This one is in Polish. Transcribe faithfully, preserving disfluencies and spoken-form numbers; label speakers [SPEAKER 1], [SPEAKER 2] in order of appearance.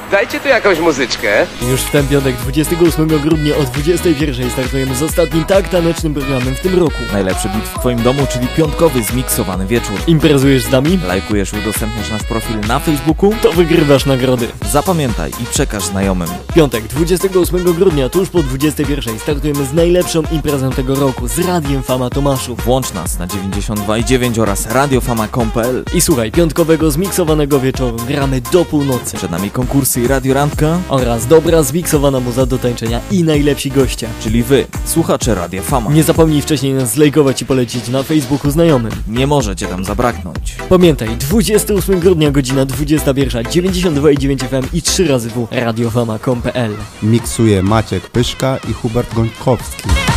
[SPEAKER 1] Dajcie tu jakąś muzyczkę.
[SPEAKER 2] Już w ten piątek, dwudziestego ósmego grudnia o dwudziestej pierwszej startujemy z ostatnim tak tanecznym programem w tym roku.
[SPEAKER 3] Najlepszy beat w twoim domu, czyli piątkowy zmiksowany wieczór.
[SPEAKER 2] Imprezujesz z nami?
[SPEAKER 3] Lajkujesz i udostępniasz nasz profil na Facebooku?
[SPEAKER 2] To wygrywasz nagrody.
[SPEAKER 3] Zapamiętaj i przekaż znajomym.
[SPEAKER 2] Piątek, dwudziestego ósmego grudnia, tuż po dwudziestej pierwszej startujemy z najlepszą imprezą tego roku, z Radiem Fama Tomaszów.
[SPEAKER 3] Włącz nas na dziewięćdziesiąt dwa i dziewięć oraz radiofama kropka com kropka pe el.
[SPEAKER 2] I słuchaj, piątkowego zmiksowanego wieczoru gramy do północy.
[SPEAKER 3] Przed nami konkursy i radiorandka
[SPEAKER 2] Oraz dobra zmiksowana muza do tańczenia i najlepsi goście.
[SPEAKER 3] czyli wy, słuchacze Radia Fama.
[SPEAKER 2] Nie zapomnij wcześniej nas zlajkować i polecić na Facebooku znajomym.
[SPEAKER 3] Nie może cię tam zabraknąć.
[SPEAKER 2] Pamiętaj, dwudziestego ósmego grudnia, godzina dwudziesta pierwsza, dziewięćdziesiąt dwa i dziewięć F M i trzy razy w radiofama kropka com kropka pe el.
[SPEAKER 4] Miksuje Maciek Pyszka i Hubert Gońkowski.